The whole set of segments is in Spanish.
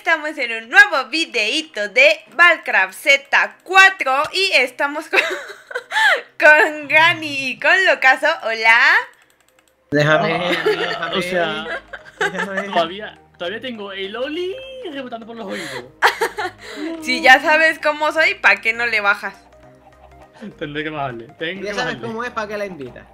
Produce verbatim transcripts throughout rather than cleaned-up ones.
estamos en un nuevo videíto de Valcraft Z cuatro y estamos con, con Gani y con Locazo. Hola. Déjame, oh, déjame. O sea, Déjame. todavía, todavía tengo el Oli rebotando por los oídos. Si ya sabes cómo soy, ¿para qué no le bajas? Tendré que bajarle. Tengo Ya que sabes bajarle. cómo es, para que la invitas.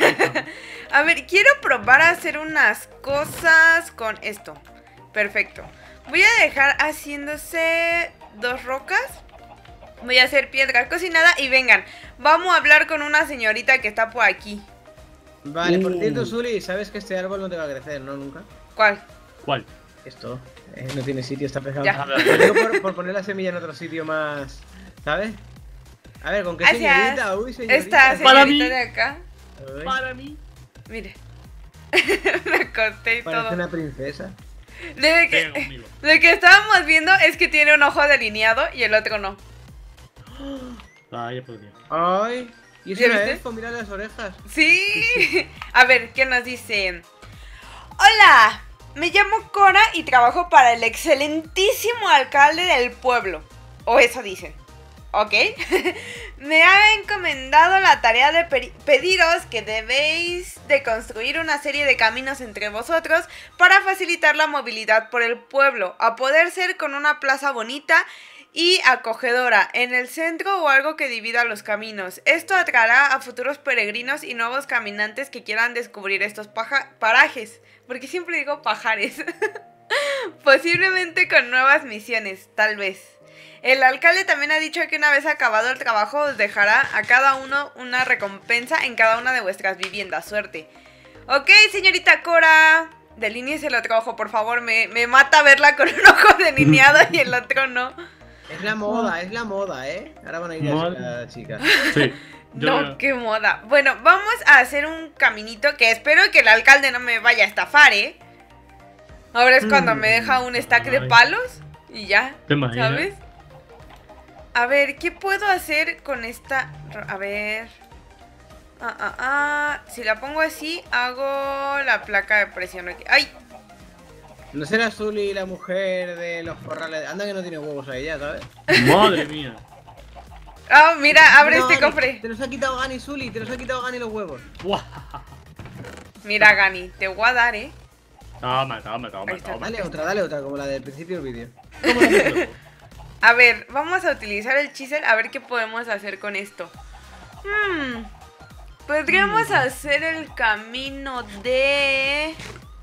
A ver, quiero probar a hacer unas cosas con esto. Perfecto. Voy a dejar haciéndose dos rocas. Voy a hacer piedra cocinada y vengan, vamos a hablar con una señorita que está por aquí. Vale, por Uh. cierto, Zuli, sabes que este árbol no te va a crecer, ¿no? Nunca. ¿Cuál? ¿Cuál? Esto eh, no tiene sitio, está pesado. Ya. Lo digo por, por poner la semilla en otro sitio más. ¿Sabes? A ver, ¿con qué Gracias. señorita? Uy, señorita. Esta Para señorita mí. de acá. Uy, Para mí. Mire. Me acosté y parece todo. una princesa. Lo Venga que, conmigo. lo que estábamos viendo es que tiene un ojo delineado y el otro no. Vaya por Dios. Ay, y es ¿Ya una viste? elfo, mira las orejas. Sí. A ver, ¿qué nos dice? Hola, me llamo Cora y trabajo para el excelentísimo alcalde del pueblo. O eso dicen. ¿Ok? Me ha encomendado la tarea de pe- pediros que debéis de construir una serie de caminos entre vosotros para facilitar la movilidad por el pueblo, a poder ser con una plaza bonita y acogedora en el centro o algo que divida los caminos. Esto atraerá a futuros peregrinos y nuevos caminantes que quieran descubrir estos paja- parajes, porque siempre digo pajares. Posiblemente con nuevas misiones, tal vez. El alcalde también ha dicho que una vez acabado el trabajo os dejará a cada uno una recompensa en cada una de vuestras viviendas. Suerte. Ok, señorita Cora. Delineese el otro ojo, por favor. Me, me mata verla con un ojo delineado y el otro no. Es la moda, es la moda, ¿eh? Ahora van a ir Madre. a la chica. Sí. Yo No, qué moda. Bueno, vamos a hacer un caminito que espero que el alcalde no me vaya a estafar, ¿eh? Ahora es cuando Mm. me deja un stack de Ay. palos y ya, ¿Te imaginas? ¿sabes? A ver, ¿qué puedo hacer con esta? A ver... Ah, ah, ah. Si la pongo así, hago la placa de presión aquí. ¡Ay! ¿No será Zuli la mujer de los corrales? Anda que no tiene huevos ahí ya, ¿sabes? Madre mía. Ah, mira, abre No, este Gani, cofre. Te los ha quitado Gani, Zuli, te los ha quitado Gani los huevos. Buah. Mira, Gani, te voy a dar, ¿eh? Toma, toma, toma, Ahí está. toma. Dale otra, dale otra, como la del principio del vídeo. ¿Cómo lo meto? A ver, vamos a utilizar el chisel a ver qué podemos hacer con esto. Hmm, podríamos hacer el camino de...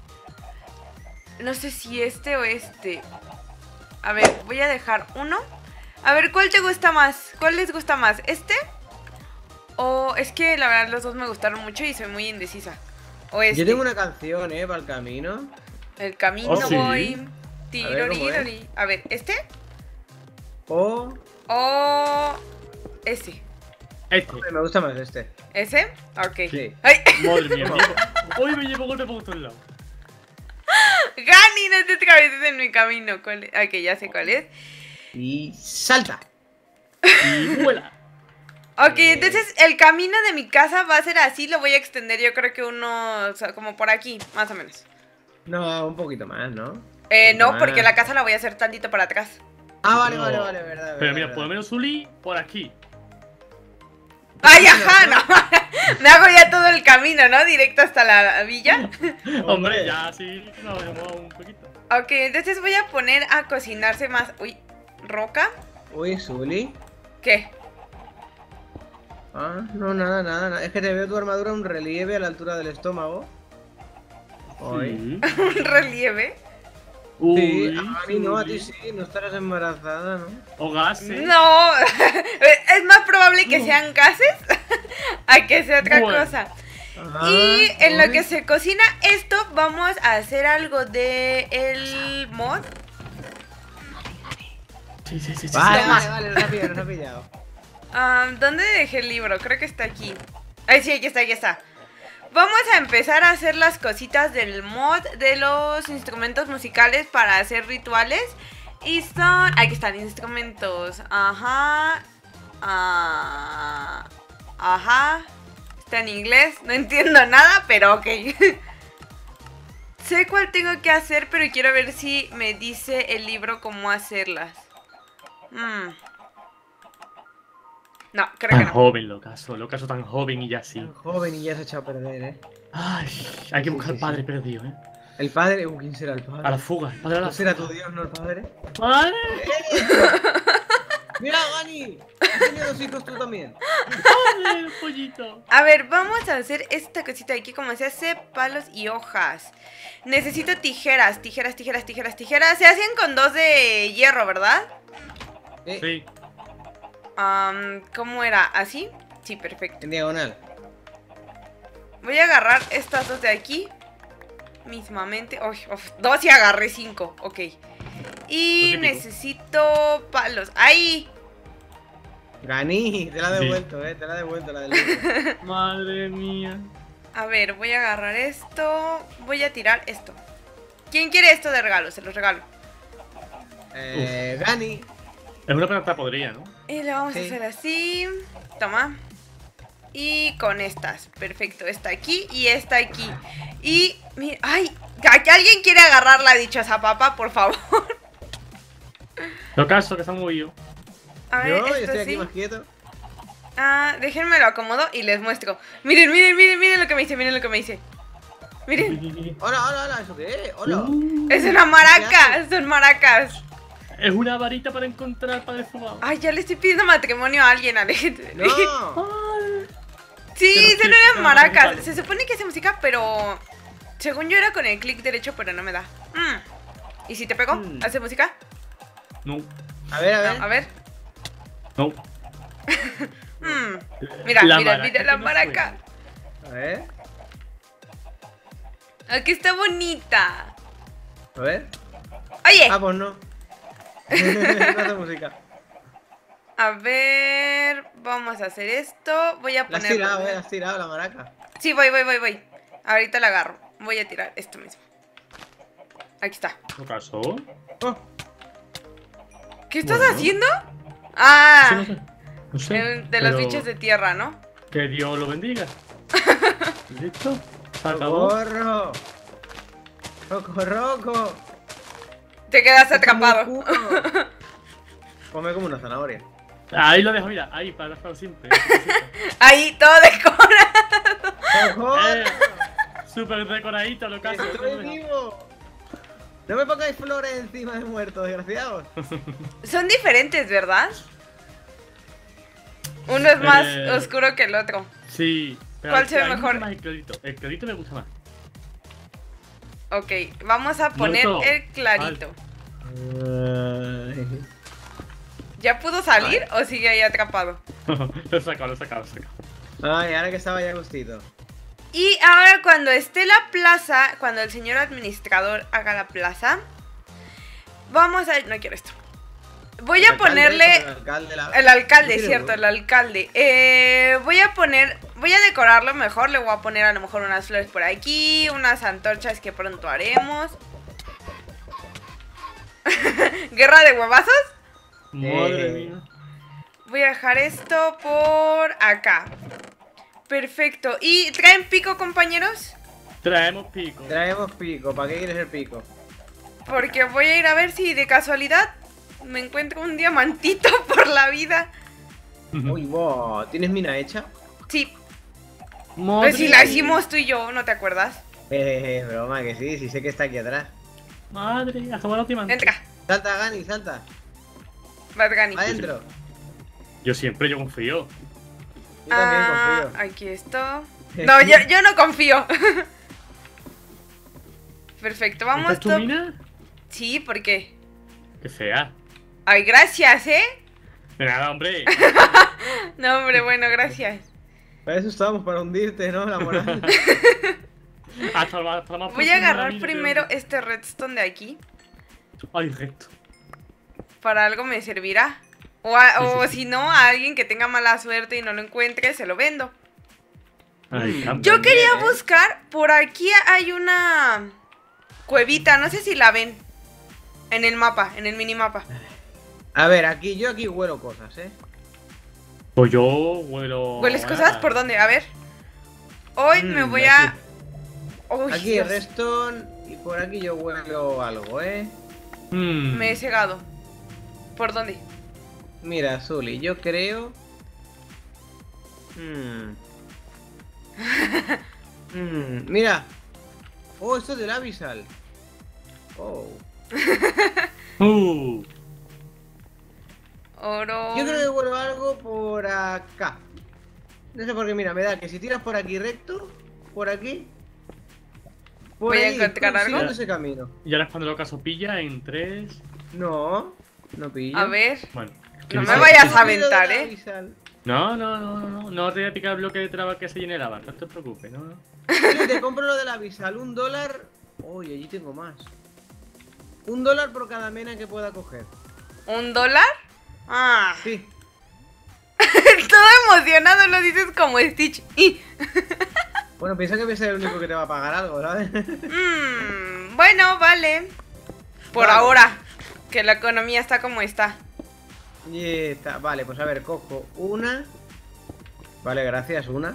No sé si este o este. A ver, voy a dejar uno. A ver, ¿cuál te gusta más? ¿Cuál les gusta más? ¿Este? O es que la verdad los dos me gustaron mucho y soy muy indecisa. O este. Yo tengo una canción, ¿eh? Para el camino. El camino Oh, sí. voy. A ver, ¿cómo es? Tirorirori. A ver, ¿este? O... O... Ese. Este. Me gusta más este. ¿Ese? Ok. Sí. ¡Ay! Madre mía, me llevo. Hoy me llevo golpe por todos lados. ¡Gani, no te atraveses en mi camino! ¿Cuál es? Ok, ya sé cuál es. Y... ¡salta! Y vuela. Ok, Eh. entonces el camino de mi casa va a ser así. Lo voy a extender yo creo que uno... O sea, como por aquí, más o menos. No, un poquito más, ¿no? Eh, no, Ah. porque la casa la voy a hacer tantito para atrás. Ah, vale, No. vale, vale, verdad, verdad. Pero mira, verdad. por lo menos Zuli por aquí. ¡Ay, ajá! No. Me hago ya todo el camino, ¿no? Directo hasta la villa. Hombre, ya sí nos hemos un poquito. Ok, entonces voy a poner a cocinarse más... Uy, roca. Uy, Zuli. ¿Qué? Ah, no, nada, nada, nada. Es que te veo tu armadura un relieve a la altura del estómago. Uy. Sí. Un relieve. Sí, Uy, a mí no, a ti Zuli. sí, no estarás embarazada, ¿no? O gases. No, es más probable que sean gases a que sea otra Bueno. cosa. Ah, Y en lo uy. que se cocina esto, vamos a hacer algo de el mod. Sí, sí, sí, sí. Vale, sí. vale, vale, nos ha pillado, nos ha pillado. Ah, ¿dónde dejé el libro? Creo que está aquí. Ay, sí, aquí está, aquí está. Vamos a empezar a hacer las cositas del mod de los instrumentos musicales para hacer rituales. Y son... Aquí están instrumentos. Ajá. Ah, ajá. Está en inglés. No entiendo nada, pero ok. Sé cuál tengo que hacer, pero quiero ver si me dice el libro cómo hacerlas. Mm. No, creo Tan que no. joven, Locaso. Locaso tan joven y ya así. Tan joven y ya se ha echado a perder, ¿eh? Ay, hay que Sí, buscar sí, al padre sí. perdido, ¿eh? El padre... Uh, ¿quién será el padre? A la fuga, el padre a la ¿No será fuga. tu Dios, no el padre? ¡Padre! ¡Mira, Gani! ¿Has tenido dos hijos tú también? ¡Padre, el pollito! A ver, vamos a hacer esta cosita de aquí, como se hace palos y hojas. Necesito tijeras, tijeras, tijeras, tijeras, tijeras. Se hacen con dos de hierro, ¿verdad? Eh, Sí. Um, ¿Cómo era? ¿Así? Sí, perfecto. en diagonal. Voy a agarrar estas dos de aquí mismamente. Uy, uf, dos y agarré cinco, ok. Y Lo típico. necesito palos. ¡Ahí! Gani, te la he Sí. devuelto, eh. Te la he devuelto la del libro. Madre mía. A ver, voy a agarrar esto. Voy a tirar esto. ¿Quién quiere esto de regalo? Se los regalo. Eh, Gani. Es una planta podrida, ¿no? Y lo vamos Sí. a hacer así. Toma. Y con estas. Perfecto. Esta aquí y esta aquí. Y... mira, ¡ay! ¿Que alguien quiere agarrar la dichosa papa, por favor? Locaso, que se han movido. A ver, Yo, yo esto estoy aquí sí. más quieto. Ah, déjenme lo acomodo y les muestro. Miren, miren, miren, miren lo que me hice, miren lo que me hice. Miren, Hola, hola, hola, ¿eso qué es? Hola. Uh, es una maraca, son maracas. es una varita para encontrar al padre fumado. Ay, ya le estoy pidiendo matrimonio a alguien, Alejandro. No. Ay. Sí, Pero son sí, unas pero maracas. musical. Se supone que hace música, pero según yo era con el clic derecho, pero no me da. Mm. ¿Y si te pego? Mm. ¿Hace música? No, A ver, a ver. No, a ver. no. Mm. Mira, La mira, maraca mira que la no maraca. A ver. Aquí está bonita. A ver. Oye, Ah, pues no. No hace música. a ver, vamos a hacer esto. Voy a La has poner. tirado, eh. La has tirado la maraca. Sí, voy, voy, voy, voy. Ahorita la agarro. Voy a tirar esto mismo. Aquí está. ¿Locaso? Oh, ¿Qué estás Bueno. haciendo? Ah, Sí, no sé. No sé. el de los pero bichos de tierra, ¿no? Que Dios lo bendiga. ¿Listo? Se acabó. ¡Socorro! ¡Socorroco! Te quedas atrapado. Come como una zanahoria. Ahí lo dejo, mira. Ahí, para dejarlo siempre. Ahí, todo decorado. ¡Socorro! Eh, Súper decoradito, Locaso. ¡Estoy vivo! No me pongáis flores encima de muertos, desgraciados. Son diferentes, ¿verdad? Uno es más Eh. oscuro que el otro. Sí. Pero ¿Cuál es se que ve a mí me mejor? gusta más el clarito. El clarito me gusta más. Ok, vamos a poner todo. el clarito. Ay. ¿Ya pudo salir o sigue ahí atrapado? Lo he sacado, lo he sacado, lo he sacado. Ay, ahora que estaba ya gustito. Y ahora cuando esté la plaza, cuando el señor administrador haga la plaza, vamos a... No quiero esto. Voy a El alcalde, ponerle... el alcalde, la- El alcalde, ¿Qué cierto, quiere, el alcalde. Eh, voy a poner... Voy a decorarlo mejor. Le voy a poner a lo mejor unas flores por aquí, unas antorchas que pronto haremos. ¿Guerra de huevazos? Madre Eh. mía. Voy a dejar esto por acá. Perfecto. ¿Y traen pico, compañeros? Traemos pico. Traemos pico. ¿Para qué quieres el pico? Porque voy a ir a ver si de casualidad me encuentro un diamantito por la vida. Uy, wow. ¿Tienes mina hecha? Sí, Madre pues si la mía. hicimos tú y yo, ¿no te acuerdas? Eh, broma, que sí, sí sé que está aquí atrás. Madre, hasta buena última. Entra, Salta, Gani, salta. Badgani. Adentro. Yo siempre, yo confío. Yo también Ah, confío. aquí esto. No, yo, yo no confío. Perfecto, ¿Esta vamos es tu to- mina? Sí, ¿por qué? Qué fea. Ay, gracias, ¿eh? De nada, hombre. No, hombre, bueno, gracias. Para eso estábamos, para hundirte, ¿no? La moral. Hasta, la- hasta la más Voy profunda a de la agarrar mina, primero tío. este redstone de aquí. Ay, recto. Para algo me servirá. O, a- Sí, o sí, sí. si no, a alguien que tenga mala suerte y no lo encuentre, se lo vendo. Ay, Mm. campo. Yo También, quería ¿eh? buscar, por aquí hay una cuevita, no sé si la ven. En el mapa, en el minimapa. A ver, aquí, yo aquí huelo cosas, ¿eh? Pues yo huelo. ¿Hueles a cosas? nada. ¿Por dónde? A ver. Hoy Mm, me voy de a... aquí. Uy, Aquí, Dios. redstone y por aquí yo huelo algo, ¿eh? Hmm. Me he cegado. ¿Por dónde? Mira, Zuli, yo creo... Hmm. Hmm, Mira. Oh, esto es del Abyssal. Oh. Uh. Oro. Yo creo que huelo algo por acá. No sé por qué, mira, me da que si tiras por aquí recto, por aquí... Por Voy a ahí, encontrar pum, algo. siguiendo ese camino. Y ahora es cuando lo caso pilla en tres. No, no pillo. A ver. Bueno. No ¿quién me sabe? vayas Yo a pillo aventar, del ¿eh? Abyssal. No, no, no, no, no. No te voy a picar el bloque de traba que se llene lava. No te preocupes, no, no. Zuli, te compro lo del Abyssal, un dólar... Uy, allí tengo más. Un dólar por cada mena que pueda coger. ¿Un dólar? Ah. Sí. Todo emocionado lo dices como Stitch. Y... Bueno, piensa que voy a ser el único que te va a pagar algo, ¿sabes? Mm, bueno, vale. Por Vale. ahora. Que la economía está como está. Y está. Vale, pues a ver, cojo una. Vale, gracias, una.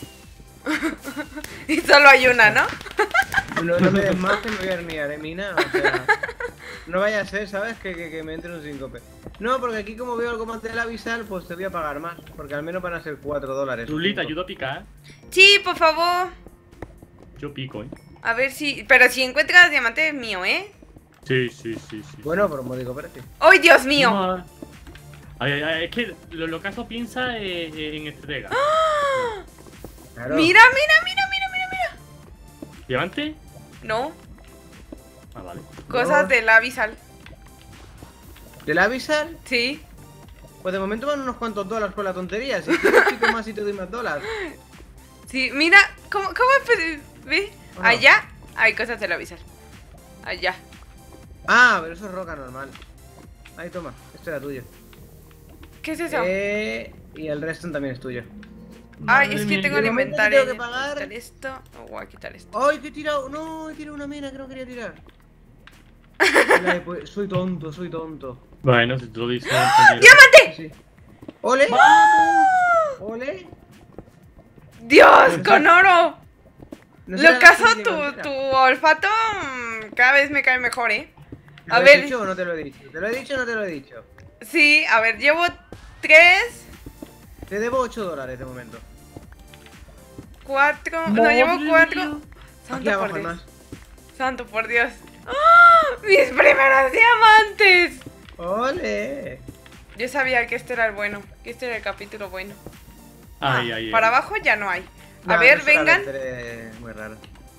Y solo hay una, ¿no? No, no me des más que me voy a herniar, eh, mina. O sea, no vaya a ser, ¿sabes? Que, que, que me entre un síncope. No, porque aquí como veo algo más del Abyssal, pues te voy a pagar más. Porque al menos van a ser cuatro dólares. Luli, te Cinco. ayudo a picar. Sí, por favor. Yo pico, ¿eh? A ver si... Pero si encuentras diamante es mío, ¿eh? Sí, sí, sí, sí. Bueno, por un módico precio. ¡Ay, Dios mío! No, ay, ay, ay, es que lo, lo caso piensa eh, eh, en estratega. Claro. Mira, mira, mira, mira, mira, mira. ¿Diamante? No, Ah, vale. cosas No. del Abyssal. ¿Del Abyssal? Sí. Pues de momento van unos cuantos dólares por la tontería. Si quieres pico más y te doy más dólares. Sí, mira, ¿cómo, cómo pe- ve? Ajá. Allá hay cosas del Abyssal. Allá. Ah, pero eso es roca normal. Ahí, toma. Esto era tuyo. ¿Qué es eso? Eh, y el resto también es tuyo. Ay, Madre es que mía. tengo el De momento inventario. tengo que pagar. Quitar esto. Oh, voy a quitar esto. ¡Ay, que he tirado! No, he tirado una mina que no quería tirar. Ay, pues, soy tonto, soy tonto. Bueno, si tú lo dices. ¡Diamante! Sí. ¡Ole! ¡Ole! ¡Dios, con oro! No será Lo la caso, serie tu, entera. tu olfato mm, cada vez me cae mejor, ¿eh? ¿Te A lo ver. he dicho o no te lo he dicho? ¿Te lo he dicho o no te lo he dicho? Sí, a ver, llevo tres, Te debo ocho dólares de momento. cuatro. No, Madre llevo cuatro. mía. Aquí Santo abajo por hay Dios. más. Santo por Dios. ¡Ah! ¡Mis primeros diamantes! ¡Ole! Yo sabía que este era el bueno, que este era el capítulo bueno. Ay, Ah, ay, ay. para abajo ya no hay. A No, ver, no será vengan. de- Muy raro.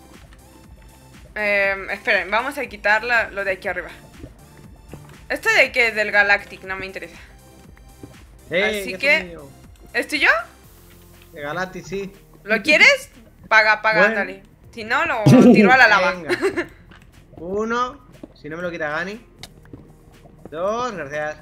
Eh, esperen, vamos a quitar la- lo de aquí arriba. Esto de que es del Galactic, no me interesa. ¡Eh! Así ya que- es mío. ¿Es tuyo? De Galati, sí. ¿Lo quieres? Paga, paga, Bueno. dale. Si no, lo tiro a la lava. Venga. Uno. Si no me lo quita Gani. Dos, gracias.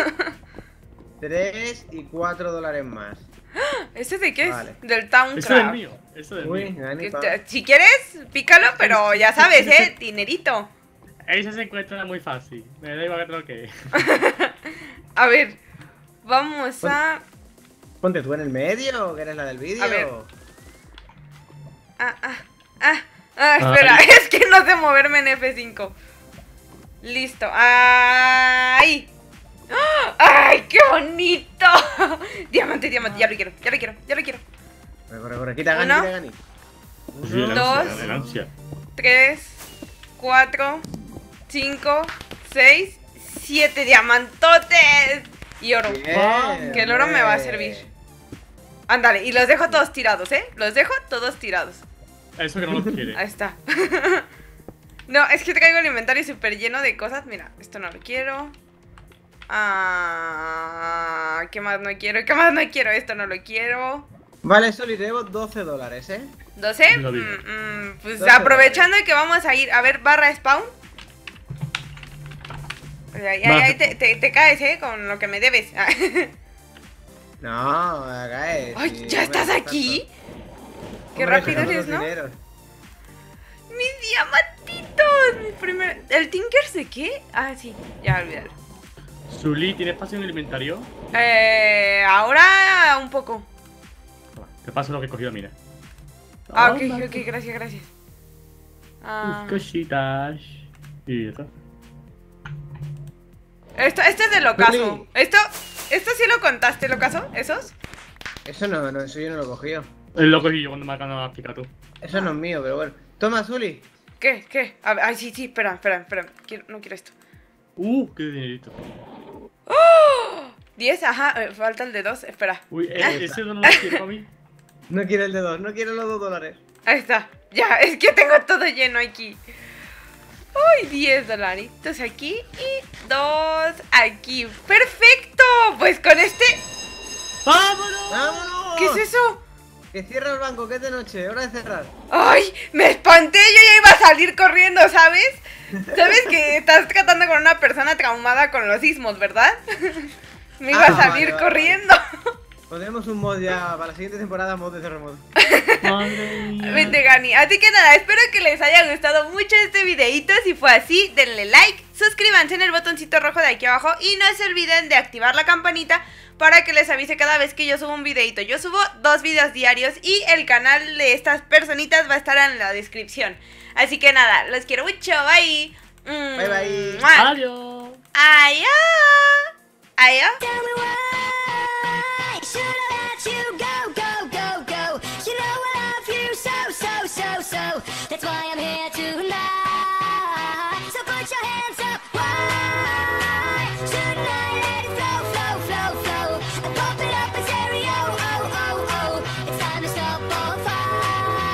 Tres y cuatro dólares más. ¿Este de qué es? Vale. Del Eso es Towncraft. mío. Eso es Uy, mío. Gani, Que pa. te- Si quieres, pícalo, pero ya sabes, ¿eh? Dinerito. Esa se encuentra muy fácil. Me da igual que lo que. A ver, vamos a... Ponte tú en el medio, que eres la del vídeo. A ver. Ah, ah, ah, ah, espera, Ay. es que no sé moverme en F cinco. Listo. ¡Ay! ¡Ah! ¡Ay, qué bonito! Diamante, diamante, ya lo quiero, ya lo quiero, ya lo quiero. Corre, corre, corre. Quita Gani, Uno. quita Gani. Sí, el Uno. Dos. ansia, el ansia. Tres, cuatro, cinco, seis, siete diamantotes. Y oro. Bien, Que el oro me va a bien. servir. Ándale, y los dejo todos tirados, ¿eh? Los dejo todos tirados. Eso que no lo quiere. Ahí está. No, es que traigo el inventario súper lleno de cosas. Mira, esto no lo quiero. Ah, ¿qué más no quiero? ¿Qué más no quiero? Esto no lo quiero. Vale, Soli, te debo doce dólares, ¿eh? ¿doce? Lo digo. Mm, mm, pues doce aprovechando que vamos a ir a ver barra spawn. Pues ahí, ahí, ahí te, te- te caes, ¿eh? Con lo que me debes. No, acá es. ¡Ay, sí, ya no me estás das aquí! tanto. ¡Qué Hombre, rápido sacando eres, los ¿no? dineros. ¡Mis diamantitos! Mi primer... ¿El Tinkers de qué? Ah, sí, ya olvidar. Zuli, ¿tiene espacio en el inventario? Eh, ahora un poco. Toma, te paso lo que he cogido, mira. Ah, ok, Toma. ok, gracias, gracias. Ah. Cositas. Y eso. Esto, este es del ocaso. Juli. Esto, esto sí lo contaste, ¿el ocaso? ¿Esos? Eso no, no, eso yo no lo cogí yo. Es lo que yo cuando me acaban de explicar tú. Eso no es mío, pero bueno. Toma, Zuli. ¿Qué? ¿Qué? A ver, ay, sí, sí, espera, espera, espera. Quiero- no quiero esto. Uh, qué dinerito. diez, ajá, eh, falta el de dos, espera. Uy, Ah. eh, ese no lo quiero a mí. No quiere el de dos, no quiere los dos dólares. Ahí está. Ya, es que tengo todo lleno aquí. Uy, diez dolaritos aquí y dos aquí. ¡Perfecto! Pues con este... ¡Vámonos! ¡Vámonos! ¿Qué es eso? Que cierra el banco, que es de noche, hora de cerrar. ¡Ay! Me espanté, yo ya iba a salir corriendo, ¿sabes? ¿Sabes que estás tratando con una persona traumada con los sismos, verdad? Me iba Ah, a salir vale, vale, corriendo. Pondremos un mod ya para la siguiente temporada, mod de terremoto. Madre mía. Vente, Gani. Así que nada, espero que les haya gustado mucho este videito. Si fue así, denle like, suscríbanse en el botoncito rojo de aquí abajo y no se olviden de activar la campanita para que les avise cada vez que yo subo un videito. Yo subo dos videos diarios y el canal de estas personitas va a estar en la descripción. Así que nada, los quiero mucho. Bye. Bye, bye. ¡Mua! Adiós. Adiós. Adiós. Tell me why should I let you go, go, go, go? You know I love you so, so, so, so. That's why I'm here tonight. So put your hands up. Why?